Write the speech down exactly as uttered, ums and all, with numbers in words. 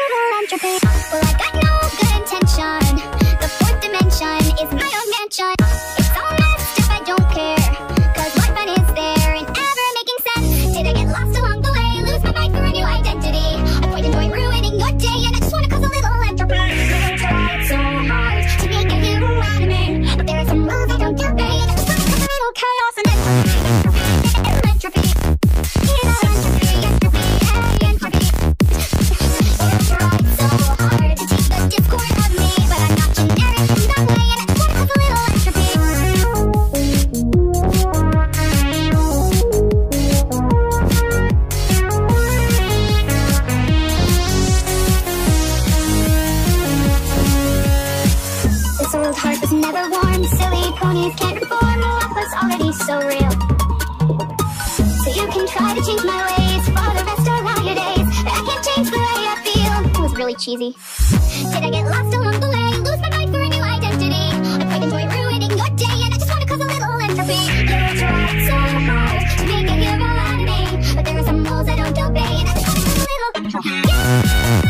little entropy. Well, I got no good intention. The fourth dimension is my own mansion. It's all messed up, I don't care, cause what fun is there in ever making sense? Did I get lost along the way, lose my mind for a new identity? I quite enjoy ruining your day, and I just wanna cause a little entropy. I tried so hard to make a hero out of me, but there are some rules I don't obey, and I just wanna cause a little chaos and entropy. Entropy, you know, entropy, entropy, hey, entropy. I tried so hard to take the discord of me, but I'm not generic in that way, and I just wanna cause a little entropy. This old heart was never warm, silly ponies can't conform, love was already so real. So you can try to change my ways for the rest of your days, but I can't change the way I feel. It was really cheesy. Did I get lost along the way, lose my mind for a new identity? I quite enjoy ruining your day, and I just wanna cause a little entropy. You tried so hard to make a hero out of me, but there are some rules I don't obey, and I just wanna cause a little entropy. Yeah.